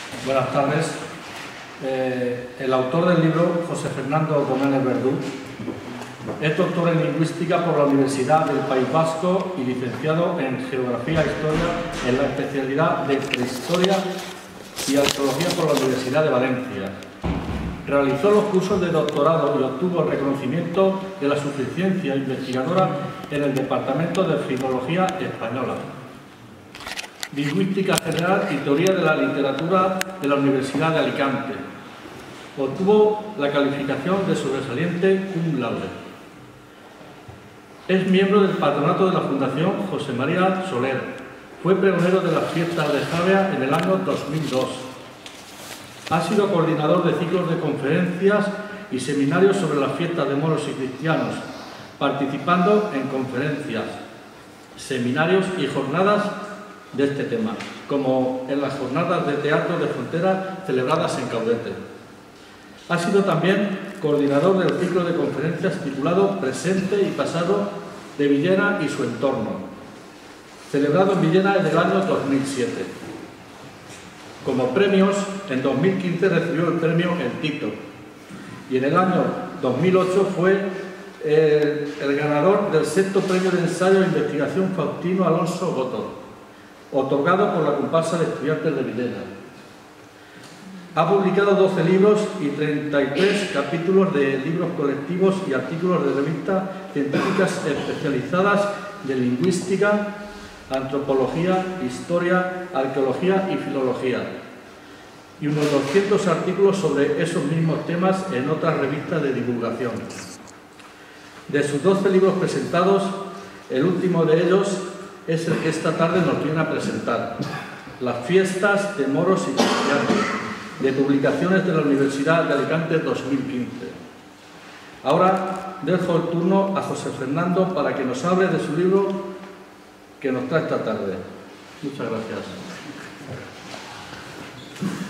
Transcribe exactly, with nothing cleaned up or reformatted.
Buenas tardes. Eh, el autor del libro, José Fernando Domènech Verdú, es doctor en Lingüística por la Universidad del País Vasco y licenciado en Geografía e Historia en la especialidad de Prehistoria y Arqueología por la Universidad de Valencia. Realizó los cursos de doctorado y obtuvo el reconocimiento de la suficiencia investigadora en el Departamento de Filología Española, Lingüística General y Teoría de la Literatura de la Universidad de Alicante. Obtuvo la calificación de sobresaliente cum laude. Es miembro del patronato de la Fundación José María Soler. Fue pregonero de las fiestas de Javea en el año dos mil dos. Ha sido coordinador de ciclos de conferencias y seminarios sobre las fiestas de moros y cristianos, participando en conferencias, seminarios y jornadas de este tema, como en las jornadas de teatro de frontera celebradas en Caudete. Ha sido también coordinador del ciclo de conferencias titulado Presente y Pasado de Villena y su entorno, celebrado en Villena en el año dos mil siete. Como premios, en dos mil quince recibió el premio El Tito y en el año dos mil ocho fue el, el ganador del sexto premio de ensayo de investigación Faustino Alonso Gotor, otorgado por la comparsa de estudiantes de Villena. Ha publicado doce libros y treinta y tres capítulos de libros colectivos y artículos de revistas científicas especializadas de lingüística, antropología, historia, arqueología y filología, y unos doscientos artículos sobre esos mismos temas en otras revistas de divulgación. De sus doce libros presentados, el último de ellos es el que esta tarde nos viene a presentar, Las fiestas de moros y cristianos, de publicaciones de la Universidad de Alicante dos mil quince. Ahora dejo el turno a José Fernando para que nos hable de su libro que nos trae esta tarde. Muchas gracias.